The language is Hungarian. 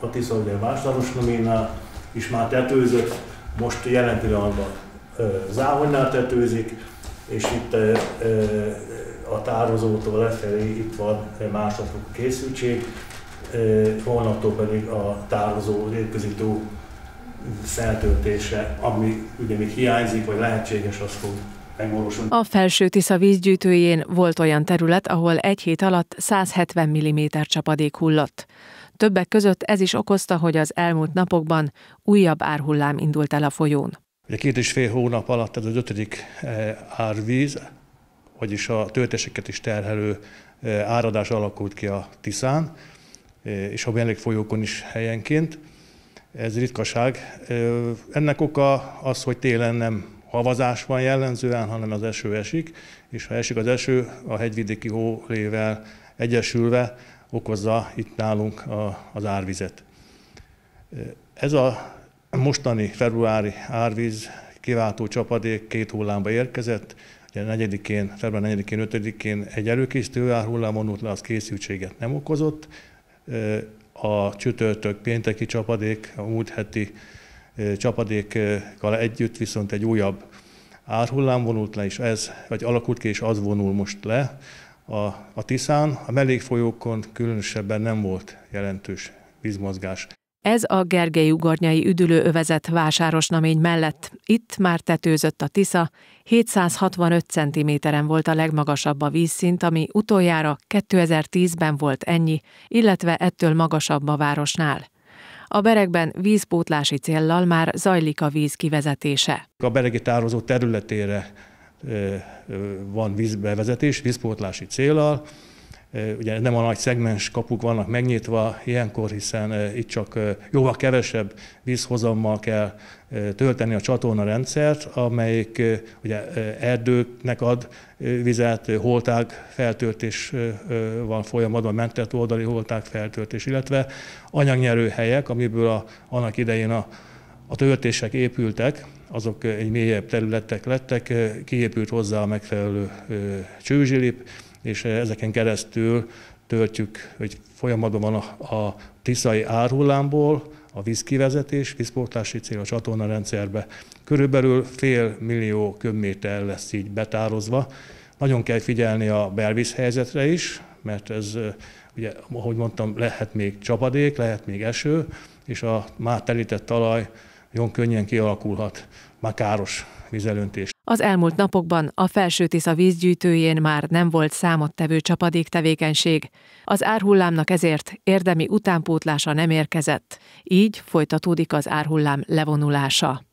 a Tisza ugye Vásárosnaménál is már tetőzött, most jelen pillanatban Záhonynál tetőzik, és itt a tározótól lefelé itt van másodfokú készültség, holnaptól pedig a tározó létközi-tó feltöltése, ami ugye még hiányzik, vagy lehetséges, az fog megvalósulni. A Felső-Tisza vízgyűjtőjén volt olyan terület, ahol egy hét alatt 170 mm csapadék hullott. Többek között ez is okozta, hogy az elmúlt napokban újabb árhullám indult el a folyón. 2,5 hónap alatt ez az 5. árvíz, vagyis a töltéseket is terhelő áradás alakult ki a Tiszán, és a mellékfolyókon is helyenként. Ez ritkaság. Ennek oka az, hogy télen nem havazás van jellemzően, hanem az eső esik, és ha esik az eső, a hegyvidéki hólével egyesülve okozza itt nálunk az árvizet. Ez a mostani februári árvíz kiváltó csapadék 2 hullámba érkezett. Ugye február 4-én, 5-én egy előkészítő árhullám vonult le, az készültséget nem okozott. A csütörtök pénteki csapadék, a múlt heti csapadékkal együtt viszont egy újabb árhullám vonult le, és alakult ki, és az vonul most le a Tiszán. A mellékfolyókon különösebben nem volt jelentős vízmozgás. Ez a Gergely-ugornyai üdülőövezet Vásárosnamény mellett. Itt már tetőzött a Tisza, 765 cm-en volt a legmagasabb a vízszint, ami utoljára 2010-ben volt ennyi, illetve ettől magasabb a városnál. A Beregben vízpótlási céllal már zajlik a víz kivezetése. A beregi tározó területére van vízbevezetés, vízpótlási céllal. Ugye nem a nagy szegmens kapuk vannak megnyitva ilyenkor, hiszen itt csak jóval kevesebb vízhozammal kell tölteni a csatornarendszert, amelyik ugye erdőknek ad vizet, holtág feltöltés van folyamatban, mentett oldali holtág feltöltés, illetve anyagnyerő helyek, amiből annak idején a töltések épültek, azok egy mélyebb területek lettek, kiépült hozzá a megfelelő csőzsilip, és ezeken keresztül töltjük, hogy folyamatban van a tiszai árhullámból a vízkivezetés, vízpótlási cél a csatornarendszerbe. Körülbelül 500 000 köbméter lesz így betározva. Nagyon kell figyelni a belvízhelyzetre is, mert ez, ugye, ahogy mondtam, lehet még csapadék, lehet még eső, és a már telített talaj nagyon könnyen kialakulhat már káros vízelöntés. Az elmúlt napokban a Felső-Tisza vízgyűjtőjén már nem volt számottevő csapadéktevékenység. Az árhullámnak ezért érdemi utánpótlása nem érkezett, így folytatódik az árhullám levonulása.